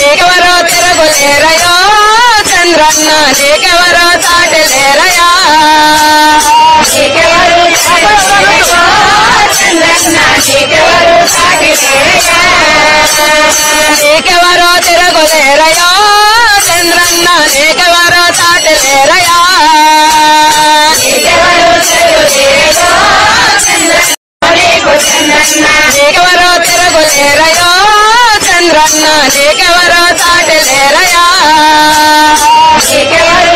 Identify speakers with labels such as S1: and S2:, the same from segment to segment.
S1: నీకెవరో తిరుగులేరయో Chandranna నీకెవరో చాటలేరయా Neekevvaru Chandranna Neekevvaru చాటలేరయా నీకెవరో తిరుగులేరయో Chandranna నీకెవరో చాటలేరయా నీకెవరో తిరుగులేరయో నీకెవరో తిరుగులేరయో Chandranna నీకెవరో చాటలేరయా Neekevvaru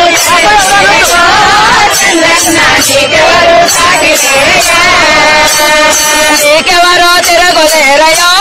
S1: Chandranna Neekevvaru చాటలేరయా నీకెవరో తిరుగులేరయో